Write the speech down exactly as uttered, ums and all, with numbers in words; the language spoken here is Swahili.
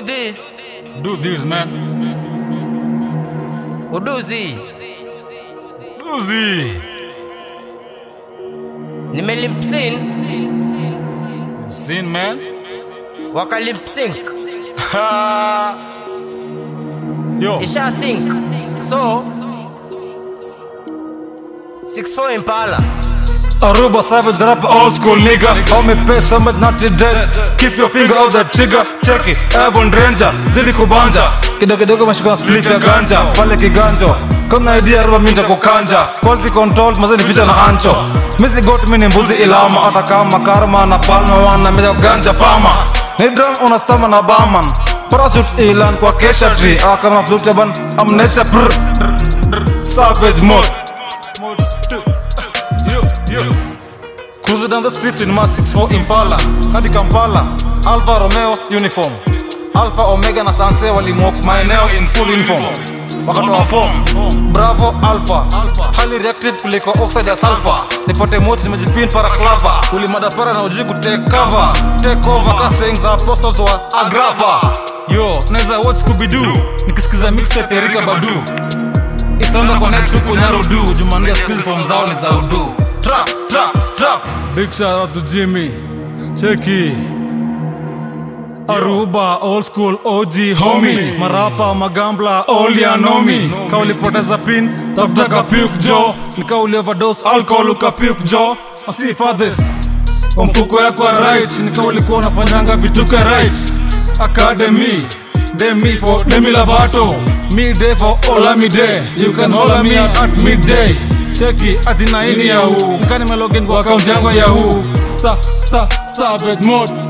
this. Do this, man. Uduzi. Uzi. Nimelimpsin. Sin, man. Wakalimpsink. Yo. Isha sink. So six four Impala. Aruba savage rap old school nigga. Homie pay so much not dead. Keep your finger off the trigger. Check it, airborne ranger. Zili kubanja. Kidogo kidogo mashika split ya ganja. Pale kiganjo. Kama idea Aruba minta kukanja. Quality control mazeni ficha na ancho. Missy got mini mbuzi ilama. Hata kama karma na palma wana meja ganja fama. Ni drum unastama na barman. Parachute ilan kwa kesha tree. Ah kama flute ban amnesia prr. Savage mode. Cruising down the streets in my six four Impala. Hadi Kampala, Alfa Romeo uniform. Alpha Omega na Sanse walimwalk maeneo in full uniform. Wakatoa form, Bravo Alpha. Highly reactive kuliko oxide ya sulfur. Nipote moti nimejipin para clava. Ulimada para na ujui kutake cover. Take over ka sayings za apostles wa agrava. Yo, neza watch Scooby-Doo nikisikiza mixtape Erika Badu. Isonga connect to kunyarudu. Jumandia squeeze from zao ni za udu. Trap, trap, trap. Big shout out to Jimmy. Cheki. Aruba, old school O G homie. Marapa, magambla, all ya know me. Kauli poteza pin, tafuta kapiuk jo. Nikauli overdose, alcohol ukapiuk jo. Asi farthest. Kwa mfuko yako right. Nikauli kuwa unafanyanga vituke right. Academy. Demi for Demi Lavato. Midday for Olamide. You can holler me out at midday. Cheki ati na ini Yahoo. Nikani melogin kwa account yangu Yahoo. Sa, sa, savage mode.